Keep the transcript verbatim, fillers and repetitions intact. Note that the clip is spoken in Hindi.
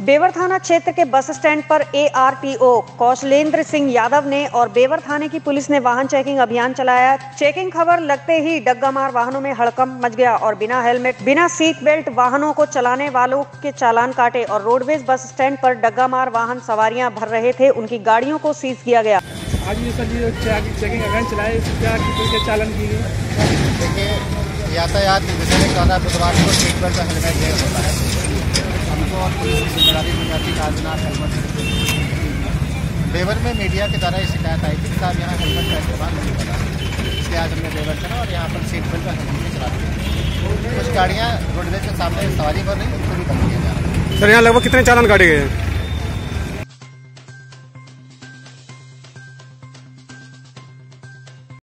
बेवर थाना क्षेत्र के बस स्टैंड पर A R T O Kaushalendra Singh Yadav ने और बेवर थाने की पुलिस ने वाहन चेकिंग अभियान चलाया। चेकिंग खबर लगते ही डग्गामार वाहनों में हड़कंप मच गया और बिना हेलमेट बिना सीट बेल्ट वाहनों को चलाने वालों के चालान काटे और रोडवेज बस स्टैंड पर डग्गामार वाहन सवारियां भर रहे थे, उनकी गाड़ियों को सीज किया गया। आज ये सर जो चेकिंग अभियान चलाए क्या की चालन की गई। यातायात विषय में कहना बुधवार को सीट बेल्ट का हेलमेट नहीं होता है, हमको और पुलिस की जिम्मेदारी दी जाती है आज बिना हेलमेट। बेवर में मीडिया के द्वारा ये शिकायत आई थी कि साहब यहाँ हेलमेट का इस्तेमाल नहीं कर रहा है, इसलिए आज हमने बेवर चला और यहाँ पर सीट बेल्ट का हेलमेट नहीं चलाते हैं। कुछ गाड़ियाँ रोडवेज के सामने सवारी कर रही हैं, उनको भी बंद किया जा रहा है। सर यहाँ लगभग कितने चालान काटे गए हैं?